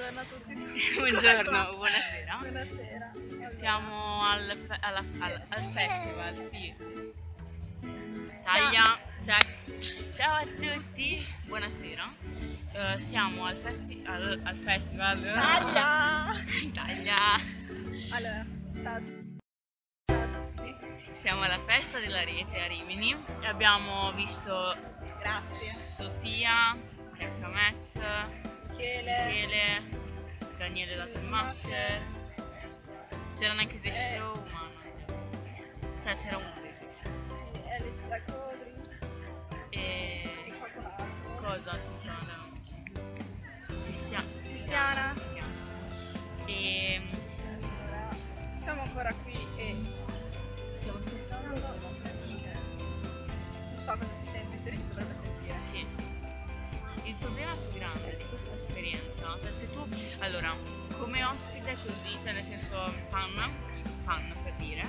Buongiorno a tutti. Buongiorno, buonasera. Buonasera. Siamo al festival, sì. Siamo- Taglia, ciao a tutti, buonasera. Siamo al festival. Taglia! Taglia. Allora, ciao a tutti. Ciao a tutti. Siamo alla festa dell'Ariete a Rimini e abbiamo visto Grazie. Sofia, Giacomet, Michele. Michele, Daniele da Smatter. C'erano anche dei show, ma non li abbiamo visti. Cioè c'era uno dei show. Sì, Alice da Codri E e qualcun altro. cosa? Sistiana. Sistiana. E Allora, siamo ancora qui e stiamo aspettando. Non so cosa si sente, in teoria si dovrebbe sentire. Sì. Il problema più grande di questa esperienza, cioè se tu, allora, come ospite così, cioè nel senso fan per dire,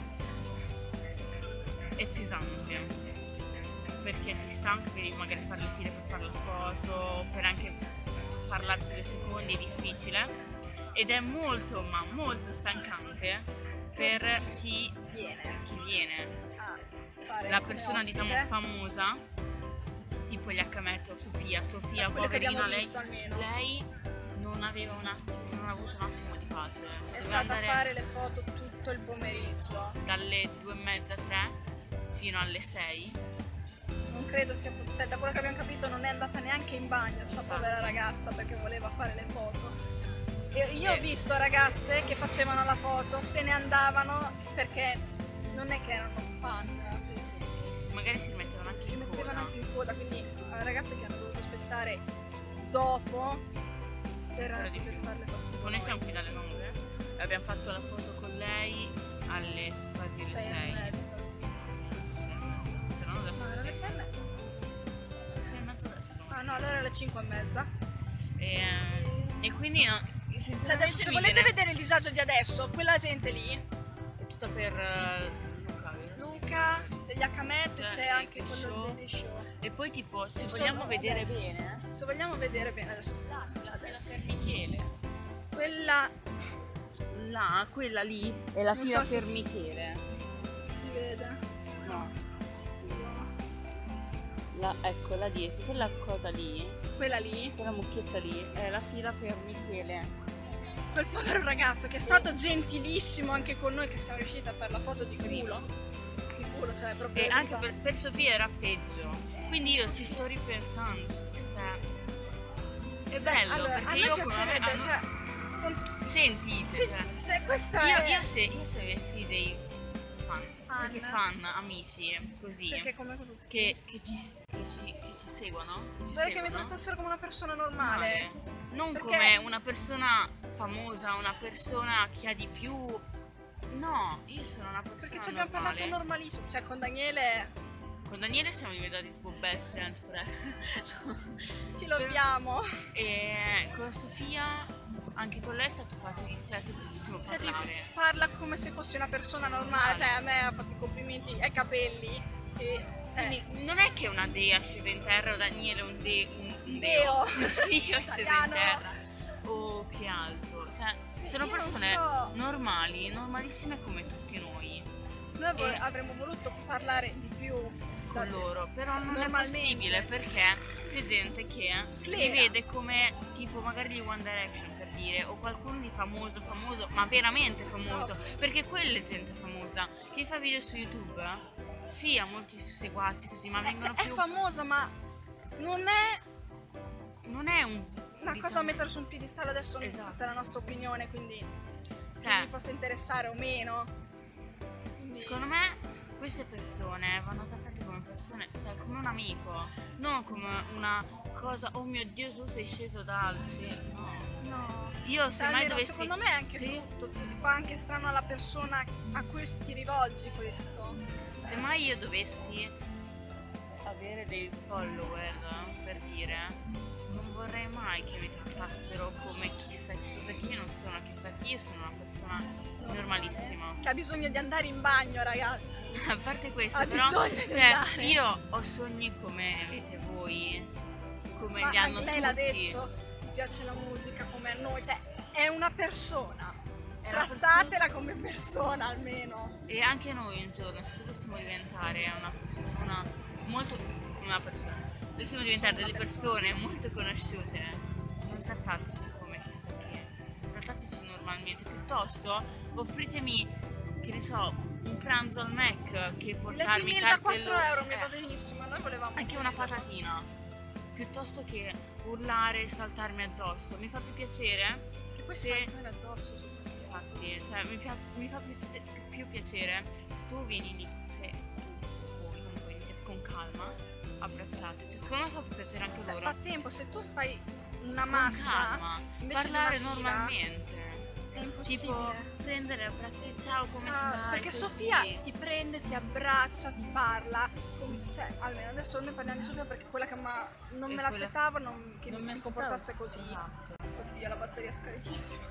è pesante, perché ti stanca, devi magari fare le file per fare la foto, per anche parlarci 2 secondi, è difficile, ed è molto, ma molto stancante per chi viene. A fare La come persona ospite. diciamo famosa, tipo gli H-Metro, Sofia, Quello che abbiamo poverina, visto almeno. lei non aveva un attimo, non ha avuto un attimo di pace. Cioè, È doveva stata a andare fare le foto tutto il pomeriggio. dalle 2:30, 3 fino alle 6. Non credo sia, cioè da quello che abbiamo capito non è andata neanche in bagno sta povera ragazza perché voleva fare le foto. E io ho visto ragazze che facevano la foto, se ne andavano perché non è che erano fan, Magari si mettevano anche si in mettevano coda. anche in coda, quindi ragazze che hanno dovuto aspettare dopo per Ancora di poter più. fare le foto. Tipo, noi siamo qui dalle 9 e abbiamo fatto la foto con lei alle quasi le 6 e 6. mezza, sì. Saranno adesso No, erano le 6 e mezza. 6 e mezza adesso. Ah no, allora alle 5 e mezza. E quindi no, Cioè adesso se volete vedere il disagio di adesso, quella gente lì, è tutta per Luca, vero? Luca, degli H-Met, Cioè, c'è anche dei quello show. degli show. E poi tipo se Ci sono vogliamo vedere adesso. bene, Se vogliamo vedere bene adesso, adesso è Michele. quella Là, quella lì è la Non fila so se- per Michele. si vede. No. Ecco, là dietro, quella cosa lì, Quella lì, quella mucchietta lì, è la fila per Michele. quel povero ragazzo che è stato gentilissimo anche con noi che siamo riusciti a fare la foto di culo. Di culo, cioè proprio. E anche per Sofia era peggio. Quindi io ci sto ripensando su questa. È Cioè, bello allora, perché a io me piacerebbe, cioè, sentite, sì, cioè questa è. io se avessi dei perché fan, amici, così, Perché come che ci seguono, che ci vorrei che mi seguono, trattassero come una persona normale. non Perché- come una persona famosa, una persona che ha di più. No, io sono una persona Perché ci abbiamo normale. parlato normalissimo. Cioè con Daniele Con Daniele siamo diventati tipo best friend forever. ti loviamo. E con Sofia, anche con lei è stato facilissimo, è semplicissimo Cioè parlare. parla come se fossi una persona normale. Cioè a me ha fatto i complimenti ai capelli. E, cioè, Quindi non è che una dea è scesa in terra o Daniele è un Deo. deo è scesa in Italiano. terra o che altro. Cioè, Sì, sono io non persone so. normali, normalissime come tutti noi. noi avremmo voluto parlare di più Con loro, però non è normalmente. possibile perché c'è gente che li Sclera. vede come tipo magari gli One Direction per dire, o qualcuno di famoso, ma veramente famoso, perché quella è gente famosa che fa video su YouTube, sì, ha molti seguaci così, ma vengono Cioè, è più. famosa ma non è Non è un una cosa diciamo, da mettere su un piedistallo adesso. Esatto. Questa è la nostra opinione, quindi Cioè, mi possa interessare o meno. Quindi, secondo me queste persone vanno trattate come persone, cioè come un amico, non come una cosa, oh mio Dio, tu sei sceso dal cielo. No. no. Io se mai Almeno dovessi. secondo me è anche Sì? brutto, ti fa anche strano alla persona a cui ti rivolgi questo. Se mai io dovessi avere dei follower, per dire, non vorrei mai che mi trattassero come chissà chi, perché io non sono chissà chi, io sono una persona normalissima. Che ha bisogno di andare in bagno, ragazzi. A parte questo, Ha però, bisogno di cioè, andare. io ho sogni come ne avete voi, come Ma li hanno anche tutti. lei l'ha detto. piace la musica come a noi, cioè è una persona, È una trattatela come persona almeno. E anche noi un giorno, se dovessimo diventare dovessimo diventare delle persone molto conosciute, non trattateci come chissà che, trattateci normalmente, piuttosto offritemi, che ne so, un pranzo al Mac che Il portarmi bill da 4 cartellone, euro mi va benissimo, noi volevamo anche una patatina, piuttosto che urlare e saltarmi addosso, mi fa più piacere che poi se... saltare addosso soprattutto. Infatti, cioè, mi fa più piacere se tu vieni lì, cioè se tu voi comunque venite con calma, abbracciate, cioè, secondo me fa più piacere anche Cioè, loro. fa tempo, se tu fai una Con massa calma, invece parlare di una fila, normalmente. è impossibile. Tipo prendere, abbracciare, ciao, come Ciao, stai? perché Così. Sofia ti prende, ti abbraccia, ti parla, cioè almeno adesso noi parliamo di Sofia perché è quella che non me l'aspettavo che non mi mi si aspettavo. comportasse così. Esatto. Oddio, la batteria è scarichissima.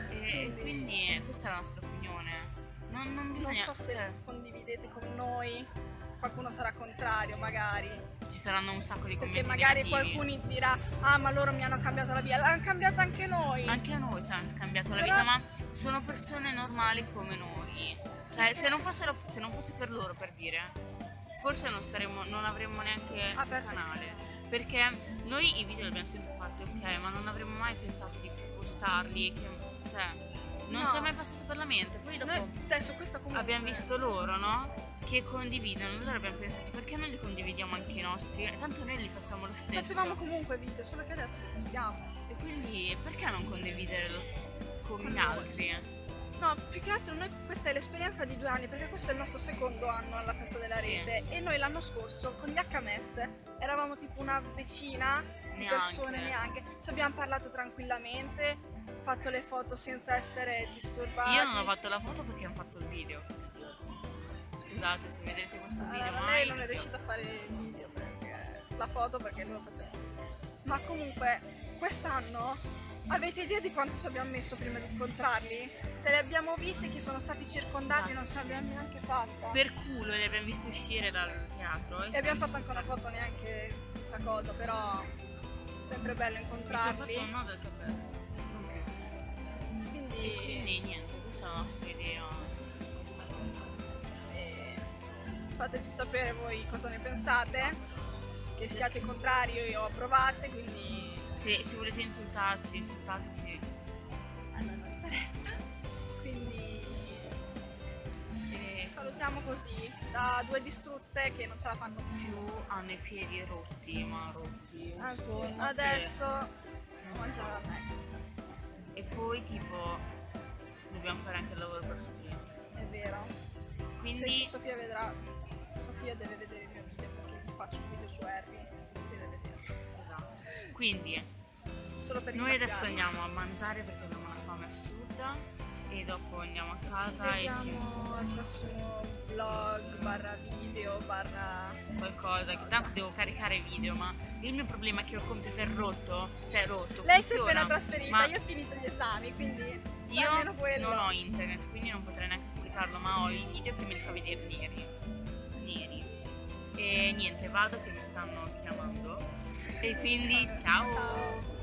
E quindi questa è la nostra opinione. Non bisogna, Non so se cioè, condividete con noi, qualcuno sarà contrario magari, ci saranno un sacco di perché commenti magari negativi. qualcuno dirà ah ma loro mi hanno cambiato la vita, l'hanno cambiata anche noi. Anche a noi ci hanno cambiato la Però- vita, ma sono persone normali come noi. Cioè, se non fosse per loro, per dire, forse non avremmo neanche il Aperto il canale. Perché noi i video li abbiamo sempre fatti, ok, ma non avremmo mai pensato di postarli. Cioè, non No. ci è mai passato per la mente. Poi dopo Noi adesso questa comunque abbiamo visto loro, no? Che condividono, allora abbiamo pensato perché non li condividiamo anche i nostri? Tanto noi li facciamo lo stesso. facevamo comunque video, solo che adesso li postiamo. E quindi perché non condividerlo con gli noi. altri? No, più che altro noi questa è l'esperienza di 2 anni, perché questo è il nostro secondo anno alla festa della Sì. rete e noi l'anno scorso con gli H-Met eravamo tipo una decina di persone neanche. Ci abbiamo parlato tranquillamente, fatto le foto senza essere disturbati. Io non ho fatto la foto perché ho fatto il video. Scusate se vedete questo video, Allora, ma lei non è riuscita a fare il video perché la foto perché lui lo faceva. Ma comunque quest'anno avete idea di quanto ci abbiamo messo prima di incontrarli? Se li abbiamo visti che sono stati circondati non ce l'abbiamo neanche fatta. per culo li abbiamo visti uscire dal teatro. E abbiamo fatto anche una foto, neanche chissà cosa, però sempre bello Mi sono incontrarli. fatto un nodo al capello. E Quindi quindi niente, questa è la nostra idea su questa cosa. fateci sapere voi cosa ne pensate, che siate contrari o approvate, quindi Se volete insultarci, insultateci. a noi non interessa. Quindi salutiamo così, da 2 distrutte che non ce la fanno più. Più hanno i piedi rotti, ma rotti. Anzi, Sono adesso che- mangiare la me. E poi tipo dobbiamo fare anche il lavoro per Sofia. È vero. Quindi Se Sofia vedrà, Sofia deve vedere il mio video perché gli faccio un video su Harry e deve vederlo. esatto. Quindi Solo per noi adesso ringraziarlo. andiamo a mangiare perché abbiamo una fame assurda e dopo andiamo a Ci casa e ci vediamo al prossimo vlog barra video barra qualcosa, che tanto devo caricare video, ma il mio problema è che ho il computer rotto, cioè rotto. lei si è funziona, appena trasferita, ma io ho finito gli esami, quindi io almeno quello. non ho internet, quindi non potrei neanche pubblicarlo, ma ho i video che me li fa vedere neri. E niente, vado che mi stanno chiamando. E quindi ciao. Ciao.